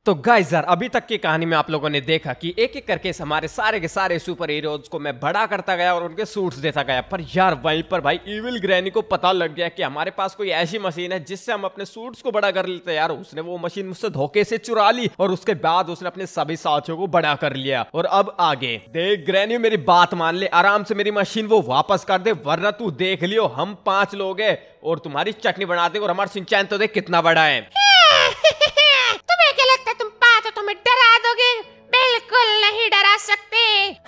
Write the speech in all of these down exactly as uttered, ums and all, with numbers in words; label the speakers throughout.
Speaker 1: तो गाइस यार, अभी तक की कहानी में आप लोगों ने देखा कि एक एक करके हमारे सारे के सारे सुपर हीरोज को मैं बड़ा करता गया और उनके सूट्स देता गया। पर यार वहीं पर भाई इविल ग्रैनी को पता लग गया कि हमारे पास कोई ऐसी मशीन है जिससे हम अपने सूट्स को बड़ा कर लेते हैं। यार उसने वो मशीन मुझसे धोखे से चुरा ली और उसके बाद उसने अपने सभी साथियों को बड़ा कर लिया। और अब आगे देख ग्रैनी, मेरी बात मान ले, आराम से मेरी मशीन वो वापस कर दे, वरना तू देख लियो हम पांच लोग हैं और तुम्हारी चटनी बना दे। और हमारा सिंचैन तो देख कितना बड़ा है।
Speaker 2: तुम्हें क्या लगता है तुम पाँच हो तुम्हें डरा दोगे? बिल्कुल नहीं डरा सकते।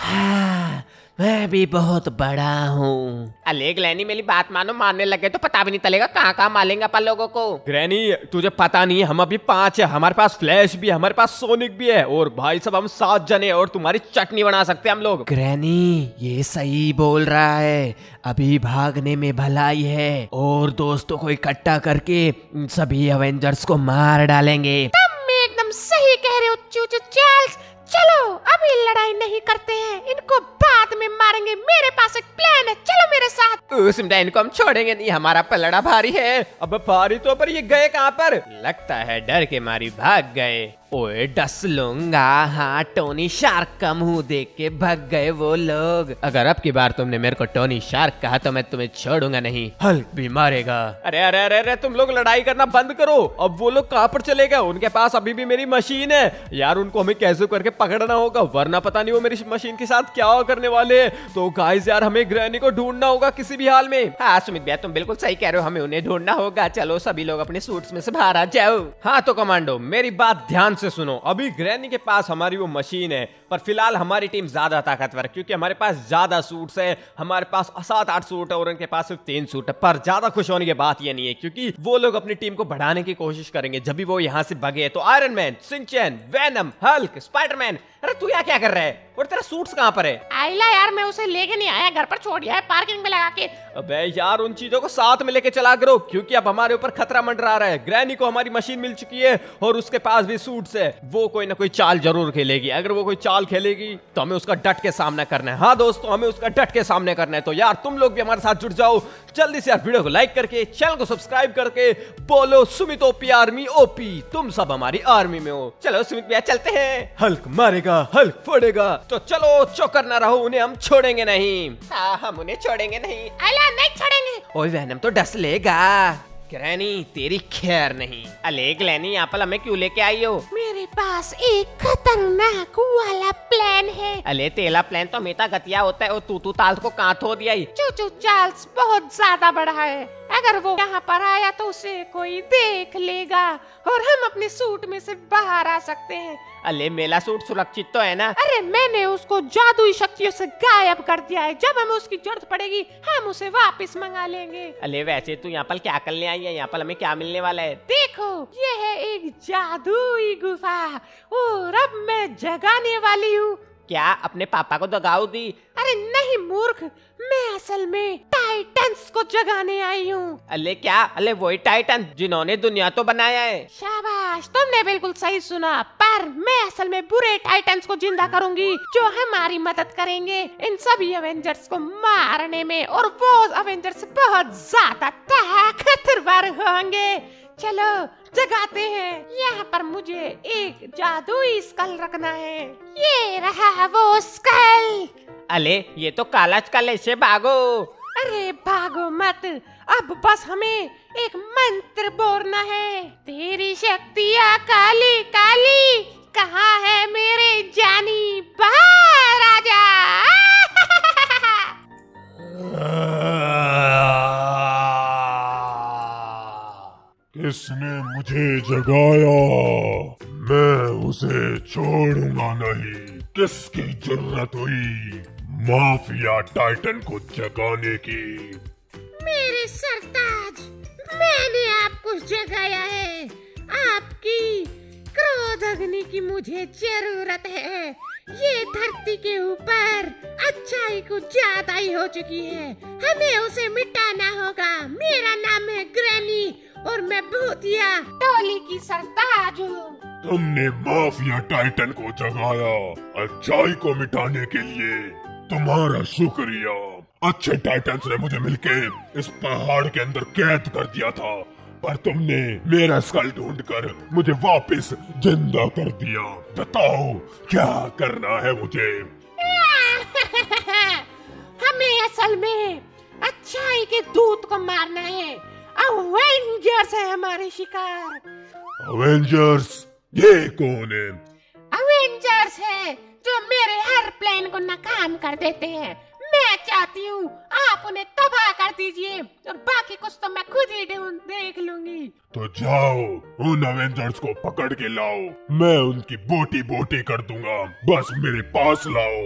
Speaker 3: हाँ, मैं भी बहुत बड़ा हूँ।
Speaker 2: अले ग्रैनी मेरी बात मानो, मारने लगे तो पता भी नहीं चलेगा कहाँ कहाँ मारेंगे अपन लोगों को।
Speaker 1: ग्रैनी तुझे पता नहीं है, हम अभी पांच है, हमारे पास फ्लैश भी है, हमारे पास सोनिक भी है और भाई सब हम सात जने और तुम्हारी चटनी बना सकते हैं हम लोग।
Speaker 3: ग्रैनी ये सही बोल रहा है, अभी भागने में भलाई है और दोस्तों को इकट्ठा करके सभी अवेंजर्स को मार डालेंगे।
Speaker 2: एकदम सही कह रहे हो चूचू चार्ल्स। चलो अभी लड़ाई नहीं करते हैं, इनको बाद में मारेंगे। मेरे पास एक प्लान है, चलो मेरे साथ।
Speaker 1: सिमटा इनको हम छोड़ेंगे नहीं, हमारा पलड़ा भारी है। अब भारी तो पर ये गए कहाँ पर? लगता है डर के मारी भाग गए।
Speaker 3: ओए डस लूंगा। हाँ, टोनी शार्क का मुंह देख के भाग गए वो लोग।
Speaker 1: अगर अब की बार तुमने मेरे को टोनी शार्क कहा तो मैं तुम्हें छोड़ूंगा नहीं, हल्क भी मारेगा। अरे अरे अरे अरे तुम लोग लड़ाई करना बंद करो। अब वो लोग कहाँ पर चले गए? उनके पास अभी भी मेरी मशीन है यार, उनको हमें कैसे करके पकड़ना होगा, वरना पता नहीं वो मेरी मशीन के साथ क्या करने वाले। तो गाइस यार, हमें ग्रैनी को ढूंढना होगा किसी भी हाल में।
Speaker 2: हाँ सुमित भैया तुम बिल्कुल सही कह रहे हो, हमें उन्हें ढूंढना होगा। चलो सभी लोग अपने सूट्स में से बाहर आ जाओ।
Speaker 1: हाँ तो कमांडो मेरी बात ध्यान से सुनो, अभी ग्रैनी के पास हमारी वो मशीन है, पर फिलहाल हमारी टीम ज्यादा ताकतवर है क्योंकि हमारे पास ज्यादा सूट्स है। हमारे पास सात आठ सूट है और उनके पास सिर्फ तीन सूट है। पर ज्यादा खुश होने की बात ये नहीं है क्योंकि वो लोग अपनी टीम को बढ़ाने की कोशिश करेंगे। जब भी वो यहाँ से भगे तो Iron Man, Shinchan, Venom, Hulk, Spiderman. अरे तू यहाँ क्या कर रहा है और तेरा सूट्स कहाँ पर है?
Speaker 2: आइला यार, मैं उसे लेके नहीं आया, घर पर छोड़ दिया है पार्किंग में लगा के।
Speaker 1: अबे यार उन चीजों को साथ में लेके चला करो क्योंकि अब हमारे ऊपर खतरा मंडरा रहा है। ग्रैनी को हमारी मशीन मिल चुकी है और उसके पास भी सूट्स है। वो कोई ना कोई चाल जरूर खेलेगी। अगर वो कोई चाल खेलेगी तो हमें उसका डट के सामना करना है। हाँ दोस्तों, हमें उसका डट के सामने करना है। तो यार तुम लोग भी हमारे साथ जुड़ जाओ जल्दी से यार, वीडियो को लाइक करके चैनल को सब्सक्राइब करके बोलो सुमित ओपी आर्मी ओपी, तुम सब हमारी आर्मी में हो।
Speaker 2: चलो सुमित भैया चलते हैं।
Speaker 1: हल्क मारेगा, हल्क फोड़ेगा, तो चलो चौकर ना रहो, उन्हें हम छोड़ेंगे नहीं।
Speaker 2: हाँ हम उन्हें छोड़ेंगे नहीं। आइला नहीं छोड़ेंगे।
Speaker 3: ओए वेनम तो डस लेगा।
Speaker 1: ग्रैनी तेरी खैर नहीं।
Speaker 2: अले ग्रैनी यहाँ पर हमें क्यों लेके आई हो?
Speaker 4: मेरे पास एक खतरनाक वाला प्लान है।
Speaker 2: अले तेला प्लान तो हमेशा घटिया होता है और तू तू ताल को कहाँ थो दिया?
Speaker 4: चूचू चार्ल्स बहुत ज्यादा बड़ा है, अगर वो यहाँ पर आया तो उसे कोई देख लेगा और हम अपने सूट में से बाहर आ सकते हैं।
Speaker 2: अले मेरा सूट सुरक्षित तो है ना?
Speaker 4: अरे मैंने उसको जादुई शक्तियों से गायब कर दिया है, जब हमें उसकी जरूरत पड़ेगी हम उसे वापस मंगा लेंगे।
Speaker 2: अले वैसे तू यहाँ पर क्या करने आई है? यहाँ पर हमें क्या मिलने वाला है?
Speaker 4: देखो ये है एक जादुई गुफा और अब मैं जगाने वाली हूँ।
Speaker 2: क्या अपने पापा को दगाओ दी?
Speaker 4: अरे नहीं मूर्ख, मैं असल में टाइटन्स को जगाने आई हूँ।
Speaker 2: अले क्या? अले वही टाइटन जिन्होंने दुनिया तो बनाया है।
Speaker 4: शाबाश, तुमने बिल्कुल सही सुना। पर मैं असल में बुरे टाइटन्स को जिंदा करूंगी जो हमारी मदद करेंगे इन सभी अवेंजर्स को मारने में, और वो अवेंजर्स बहुत ज्यादा ताकतवर होंगे। चलो जगाते हैं। यहाँ पर मुझे एक जादुई स्कल रखना है। ये रहा वो स्कल।
Speaker 2: अले ये तो काला स्कल है, इसे भागो।
Speaker 4: अरे भागो मत, अब बस हमें एक मंत्र बोलना है। तेरी शक्तियाँ काली काली, कहाँ है मेरे जानी, बाहर आजा।
Speaker 5: किसने मुझे जगाया? मैं उसे छोड़ूंगा नहीं। किसकी जरूरत हुई माफिया टाइटन को जगाने की?
Speaker 4: मेरे सरताज, मैंने आपको जगाया है। आपकी क्रोध अग्नि की मुझे जरूरत है। ये धरती के ऊपर अच्छाई कुछ ज्यादा ही हो चुकी है, हमें उसे मिटाना होगा। मेरा नाम है ग्रैनी और मैं भूतिया टोली की सरताज हूँ।
Speaker 5: तुमने माफिया टाइटन को जगाया अच्छाई को मिटाने के लिए, तुम्हारा शुक्रिया। अच्छे टाइटन्स ने मुझे मिलके इस पहाड़ के अंदर कैद कर दिया था, पर तुमने मेरा स्कल ढूंढकर मुझे वापस जिंदा कर दिया। बताओ क्या करना है मुझे?
Speaker 2: हमें असल में अच्छाई के दूत को मारना है। अवेंजर्स है हमारे शिकार।
Speaker 5: अवेंजर्स? ये कौन है?
Speaker 2: अवेंजर्स है जो मेरे हर प्लान को नाकाम कर देते हैं। मैं चाहती हूँ आप उन्हें तबाह कर दीजिए और बाकी कुछ तो मैं खुद ही ढूंढ देख लूंगी।
Speaker 5: तो जाओ उन अवेंजर्स को पकड़ के लाओ, मैं उनकी बोटी बोटी कर दूंगा, बस मेरे पास लाओ।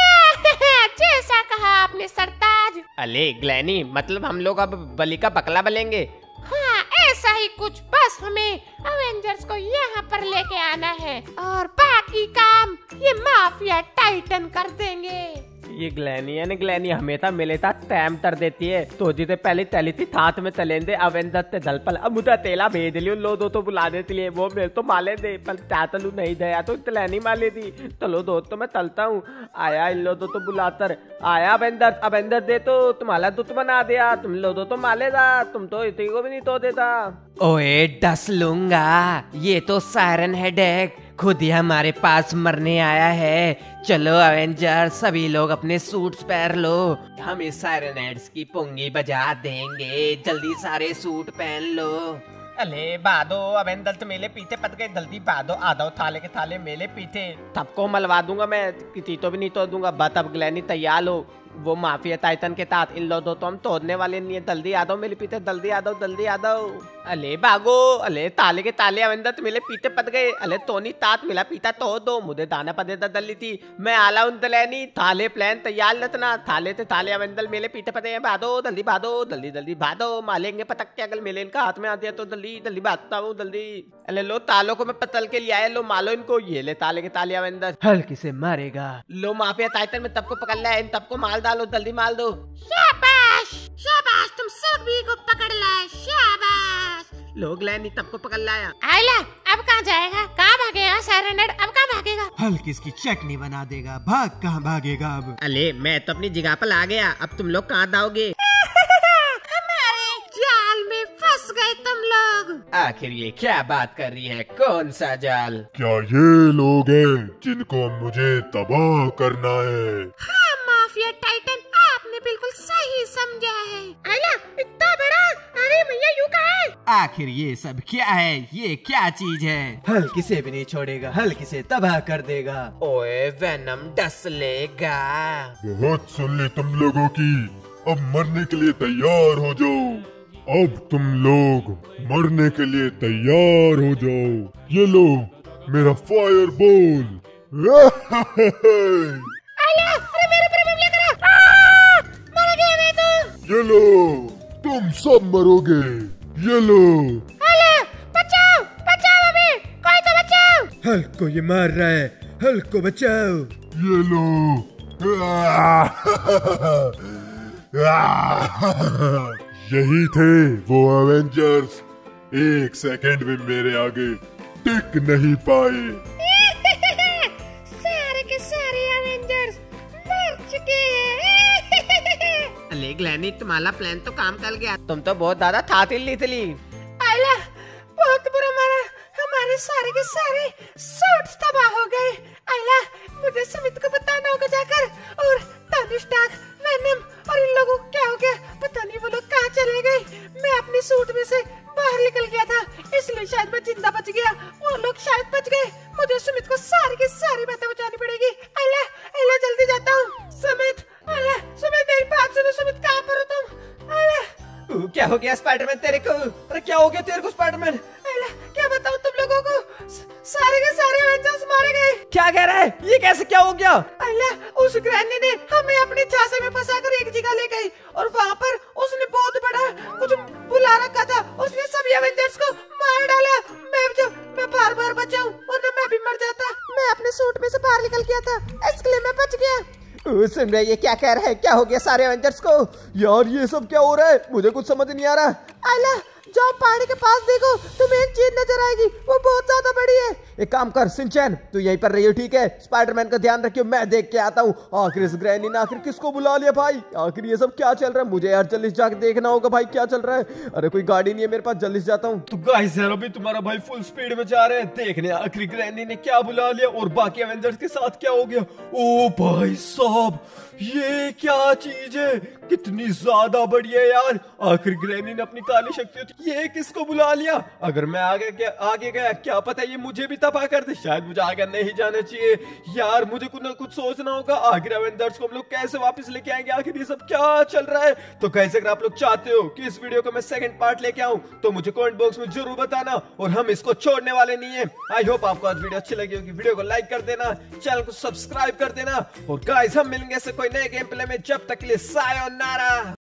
Speaker 2: जैसा कहा आपने सरताज।
Speaker 1: अले ग्लैनी, मतलब हम लोग अब बलि का बकला बनेंगे?
Speaker 2: हाँ ऐसा ही कुछ, बस हमें अवेंजर्स को यहाँ पर लेके आना है और बाकी काम ये माफिया टाइटन कर देंगे।
Speaker 1: ये ग्लैनी ने ग्लैनी हमेशा मिले था टैम तर देती है तो जिते पहले तली थी थात में तलेंदे अवेंजर ते दलपल अब मुझे तेला भेज लियो लो दो तो बुला देती लिए वो मेरे तो माले दे पर तलू नहीं दया तो तलैनी माले दी तलो दो तो मैं तलता हूँ आया इन लो दो तो बुलाकर आया अवेंजर अवेंजर दे तो तुम्हारा दूत बना दिया तुम लो दो तो माले दा तुम तो इतनी को भी नहीं तो देता।
Speaker 3: ओए डस लूंगा, ये तो सायरन हेडेक खुद ही हमारे पास मरने आया है। चलो अवेंजर सभी लोग अपने सूट्स पहन लो, हम इस सायरन हेड्स की पुंगी बजा देंगे। जल्दी सारे सूट पहन लो।
Speaker 1: अले बादो अवेंजर तो मेले पीछे पड़ गए, जल्दी बादो आधा थाले के थाले मेले पीछे सबको मलवा दूंगा मैं, किसी तो भी नहीं तो दूंगा। बस अब ग्लैनी तैयार हो, वो माफिया टाइटन के साथ इन लो दो तो हम तोड़ने वाले नहीं है। जल्दी आ दो मेरे पीछे, जल्दी आ दो जल्दी आ दो। अले भागो, अले ताले के ताले अवेंजर तो मेरे पीछे पड़ गए। अले तोनी तात मिला पीता तो दो मुझे दाना पदे दल्ली थी मैं आला उन दलैनी थाले प्लान तैयार रखना। थाले ते थाले अवेंजर मेले पीछे पड़े हैं, भादो जल्दी भादो जल्दी जल्दी भादो मालेंगे पटक के अगर मेले इनका हाथ में आ दिया तो जल्दी जल्दी भागता हूँ जल्दी। अले लो तालों को मैं पतल के लिए आया, लो मालो इनको, ये ले ताले के ताले अवेंजर
Speaker 3: हल्की से मारेगा।
Speaker 1: लो माफिया टाइटन में तब को पकड़ लिया, इन तब को माल डालो जल्दी माल दो।
Speaker 2: शाबाश शाबाश तुम सभी को पकड़ लाए, शाबाश।
Speaker 1: लोग लैनी तब को पकड़ लाया।
Speaker 2: आयला अब कहाँ जाएगा, कहाँ भागेगा सायरन हेड, अब कहाँ भागेगा?
Speaker 3: हल्की इसकी चटनी बना देगा, भाग कहाँ भागेगा अब।
Speaker 1: अले मैं तो अपनी जगह पर आ गया, अब तुम लोग कहाँ दाओगे?
Speaker 2: हमारे जाल में फंस गए तुम लोग।
Speaker 3: आखिर ये क्या बात कर रही है, कौन सा जाल?
Speaker 5: क्या ये लोग हैं जिनको मुझे तबाह करना है?
Speaker 2: हाँ माफिया टाइटन आपने बिल्कुल सही समझा है। आयला इतना बड़ा, अरे भैया यू कहाँ है?
Speaker 3: आखिर ये सब क्या है, ये क्या चीज है? हल्की से भी नहीं छोड़ेगा, हल्की से तबाह कर देगा।
Speaker 1: ओए वेनम डस लेगा।
Speaker 5: बहुत सुन ली तुम लोगों की, अब मरने के लिए तैयार हो जाओ। अब तुम लोग मरने के लिए तैयार हो जाओ। ये लो मेरा फायर बॉल।
Speaker 2: आयला अरे मेरे पर बम लेकर आ, मर गया मैं तो।
Speaker 5: ये लो तुम सब मरोगे, ये लो।
Speaker 2: आयला बचाओ बचाओ हमें, कोई तो बचाओ।
Speaker 3: हल्क को ये मार रहा है, हल्क को बचाओ।
Speaker 5: ये लो। यही थे वो अवेंजर्स, एक सेकंड में मेरे आगे टिक नहीं पाए।
Speaker 2: सारे के सारे अवेंजर्स मर चुके हैं।
Speaker 1: अले ग्लैनी तुम्हारा प्लान तो काम कर गया, तुम तो बहुत ज्यादा थातिल ली थी।
Speaker 2: आयला बहुत बुरा मारा, हमारे सारे के सारे सूट्स तबाह हो गए। आयला मुझे सुमित को बताना होगा जाकर, और टोनी स्टार्क, वेनम और इन लोगों को क्या हो गया पता नहीं, वो लोग कहाँ चले गए। मैं अपने सूट में से बाहर निकल गया था इसलिए शायद मैं जिंदा बच गया, वो लोग शायद बच गए। मुझे सुमित को सारी की सारी बातें बतानी पड़ेगी। आयला आयला जल्दी जाता हूँ। सुमित आयला सुमित मेरी बात सुनो, सुमित कहाँ पर हो तुम? आयला
Speaker 3: क्या हो गया स्पाइडरमैन तेरे को? अरे क्या हो गया तेरे को स्पाइडरमैन?
Speaker 2: आयला क्या बताऊँ तुम लोगों को, सारे के सारे अवेंजर्स मारे गए।
Speaker 3: क्या कह रहा है, ये कैसे क्या हो गया?
Speaker 2: आयला उस ग्रैनी ने हमें अपने झांसे में फंसाकर एक जगह ले गई और वहाँ पर उसने बहुत बड़ा कुछ बुला रखा था, उसने सभी अवेंजर्स को मार डाला। मैं जो मैं बार बार बचाऊं वरना मैं भी मर जाता। मैं अपने सूट में से बाहर निकल गया था इसलिए मैं बच गया।
Speaker 3: सुन रहे ये क्या कह रहा है, क्या हो गया सारे एवेंजर्स को? यार ये सब क्या हो रहा है, मुझे कुछ समझ नहीं आ रहा।
Speaker 2: आयला जाओ पहाड़ी के पास देखो, तुम्हें एक चीज नजर आएगी, वो बहुत ज्यादा बड़ी है।
Speaker 1: एक काम कर सिंचैन, तू यहीं पर रहियो, ठीक है? स्पाइडरमैन का ध्यान रखियो, मैं देख के आता हूँ। आखिर इस ग्रैनी ने आखिर किसको बुला लिया भाई? आखिर ये सब क्या चल रहा है? मुझे यार जल्दी से जाके देखना होगा भाई क्या चल रहा है। अरे कोई गाड़ी नहीं है मेरे पास, जल्दी से जाता हूँ। तो गाइस यार अभी तुम्हारा भाई फुल स्पीड में जा रहे हैं देखने आखिर ग्रैनी ने क्या बुला लिया और बाकी एवेंजर्स के साथ क्या हो गया। ओ भाई साहब, ये क्या चीज है? कितनी ज्यादा बड़ी है यार। आखिर ग्रैनी ने अपनी काली शक्ति, ये किसको बुला लिया? अगर मैं आगे गया आगे गया क्या पता ये मुझे भी तबाह कर दे। शायद मुझे आगे नहीं जाना चाहिए यार, मुझे कुछ ना कुछ सोचना होगा। आखिर एवेंजर्स को हम लोग कैसे वापस लेके आएंगे? आखिर ये सब क्या चल रहा है? तो गाइस अगर आप लोग चाहते हो कि इस वीडियो को मैं सेकंड पार्ट लेके आऊं तो मुझे कमेंट बॉक्स में जरूर बताना, और हम इसको छोड़ने वाले नहीं है। आई होप आपको आज वीडियो अच्छी लगी होगी। वीडियो को लाइक कर देना, चैनल को सब्सक्राइब कर देना, और गाइस हम मिलेंगे ऐसे कोई नए गेम प्ले में। जब तक के लिए सायोनारा।